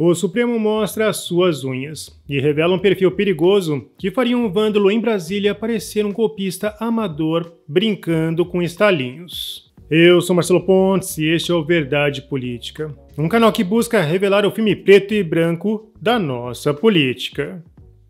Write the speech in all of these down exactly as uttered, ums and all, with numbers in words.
O Supremo mostra as suas unhas e revela um perfil perigoso que faria um vândalo em Brasília parecer um golpista amador brincando com estalinhos. Eu sou Marcelo Pontes e este é o Verdade Política, um canal que busca revelar o filme preto e branco da nossa política.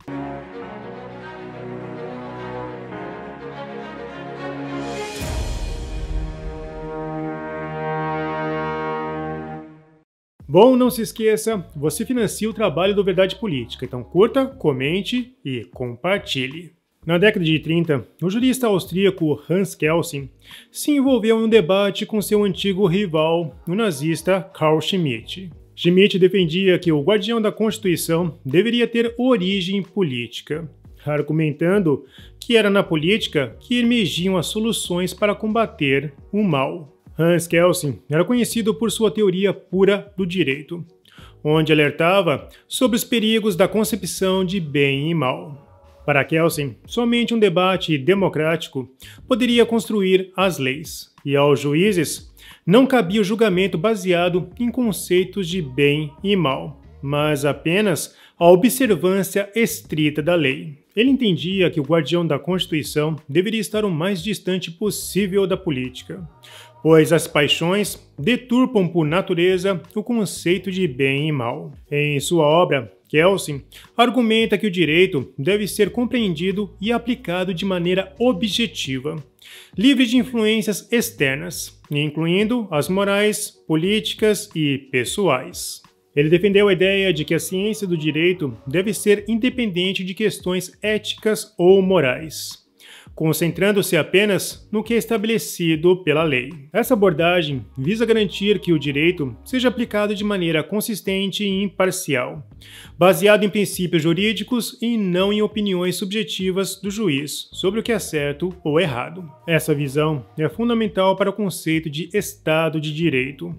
Bom, não se esqueça, você financia o trabalho do Verdade Política, então curta, comente e compartilhe. Na década de trinta, o jurista austríaco Hans Kelsen se envolveu em um debate com seu antigo rival, o nazista Carl Schmitt. Schmitt defendia que o guardião da Constituição deveria ter origem política, argumentando que era na política que emergiam as soluções para combater o mal. Hans Kelsen era conhecido por sua teoria pura do direito, onde alertava sobre os perigos da concepção de bem e mal. Para Kelsen, somente um debate democrático poderia construir as leis, e aos juízes não cabia o julgamento baseado em conceitos de bem e mal, mas apenas a observância estrita da lei. Ele entendia que o guardião da Constituição deveria estar o mais distante possível da política, pois as paixões deturpam por natureza o conceito de bem e mal. Em sua obra, Kelsen argumenta que o direito deve ser compreendido e aplicado de maneira objetiva, livre de influências externas, incluindo as morais, políticas e pessoais. Ele defendeu a ideia de que a ciência do direito deve ser independente de questões éticas ou morais, concentrando-se apenas no que é estabelecido pela lei. Essa abordagem visa garantir que o direito seja aplicado de maneira consistente e imparcial, baseado em princípios jurídicos e não em opiniões subjetivas do juiz sobre o que é certo ou errado. Essa visão é fundamental para o conceito de Estado de Direito,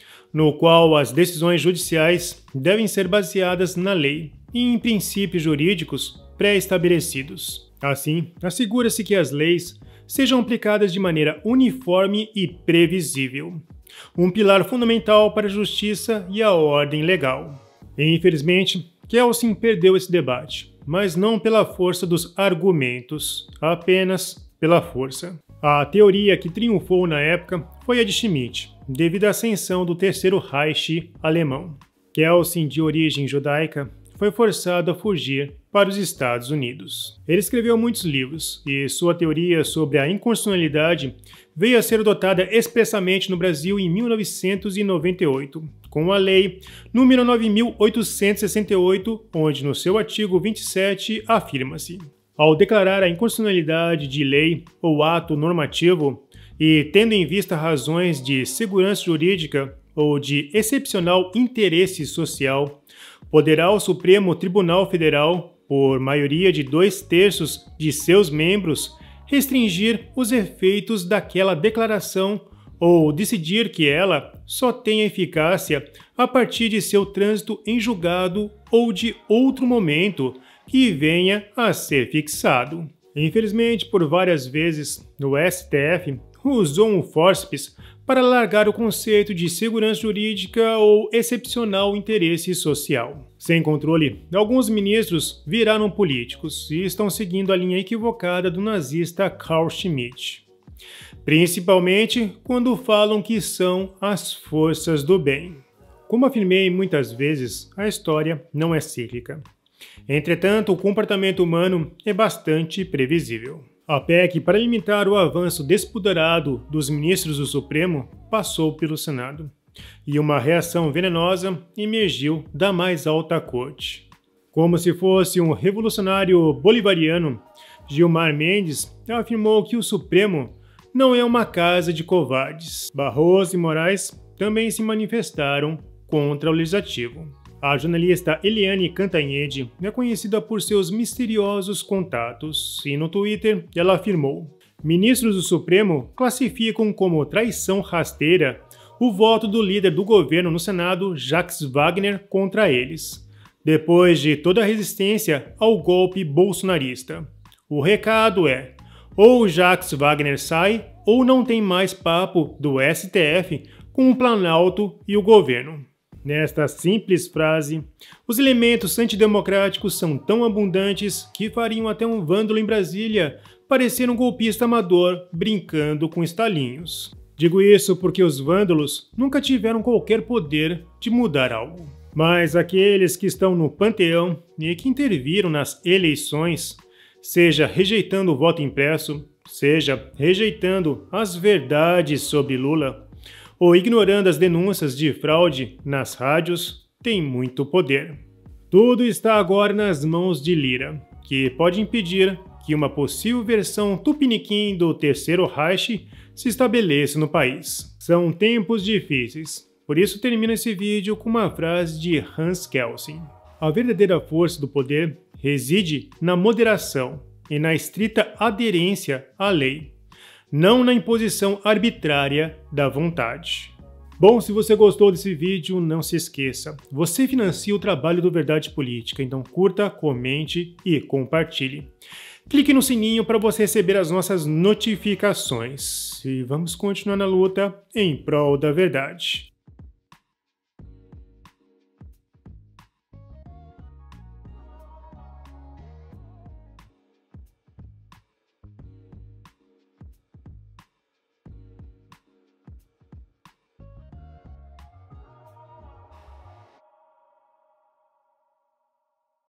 no qual as decisões judiciais devem ser baseadas na lei e em princípios jurídicos pré-estabelecidos. Assim, assegura-se que as leis sejam aplicadas de maneira uniforme e previsível, um pilar fundamental para a justiça e a ordem legal. E, infelizmente, Kelsen perdeu esse debate, mas não pela força dos argumentos, apenas pela força. A teoria que triunfou na época foi a de Schmitt, devido à ascensão do Terceiro Reich alemão. Kelsen, de origem judaica, foi forçado a fugir para os Estados Unidos. Ele escreveu muitos livros e sua teoria sobre a inconstitucionalidade veio a ser adotada expressamente no Brasil em mil novecentos e noventa e oito, com a Lei número nove mil oitocentos e sessenta e oito, onde no seu artigo vinte e sete afirma-se: ao declarar a inconstitucionalidade de lei ou ato normativo e tendo em vista razões de segurança jurídica ou de excepcional interesse social, poderá o Supremo Tribunal Federal, por maioria de dois terços de seus membros, restringir os efeitos daquela declaração ou decidir que ela só tenha eficácia a partir de seu trânsito em julgado ou de outro momento que venha a ser fixado. Infelizmente, por várias vezes, o S T F usou um fórceps para alargar o conceito de segurança jurídica ou excepcional interesse social. Sem controle, alguns ministros viraram políticos e estão seguindo a linha equivocada do nazista Carl Schmitt, principalmente quando falam que são as forças do bem. Como afirmei muitas vezes, a história não é cíclica. Entretanto, o comportamento humano é bastante previsível. A P E C para limitar o avanço despudorado dos ministros do Supremo passou pelo Senado, e uma reação venenosa emergiu da mais alta corte. Como se fosse um revolucionário bolivariano, Gilmar Mendes afirmou que o Supremo não é uma casa de covardes. Barroso e Moraes também se manifestaram contra o Legislativo. A jornalista Eliane Cantanhede é conhecida por seus misteriosos contatos e no Twitter ela afirmou: ministros do Supremo classificam como traição rasteira o voto do líder do governo no Senado, Jacques Wagner, contra eles, depois de toda a resistência ao golpe bolsonarista. O recado é: ou Jacques Wagner sai ou não tem mais papo do S T F com o Planalto e o governo. Nesta simples frase, os elementos antidemocráticos são tão abundantes que fariam até um vândalo em Brasília parecer um golpista amador brincando com estalinhos. Digo isso porque os vândalos nunca tiveram qualquer poder de mudar algo. Mas aqueles que estão no panteão e que interviram nas eleições, seja rejeitando o voto impresso, seja rejeitando as verdades sobre Lula, ou ignorando as denúncias de fraude nas rádios, tem muito poder. Tudo está agora nas mãos de Lira, que pode impedir que uma possível versão tupiniquim do Terceiro Reich se estabeleça no país. São tempos difíceis, por isso termino esse vídeo com uma frase de Hans Kelsen. A verdadeira força do poder reside na moderação e na estrita aderência à lei, não na imposição arbitrária da vontade. Bom, se você gostou desse vídeo, não se esqueça, você financia o trabalho do Verdade Política, então curta, comente e compartilhe. Clique no sininho para você receber as nossas notificações. E vamos continuar na luta em prol da verdade.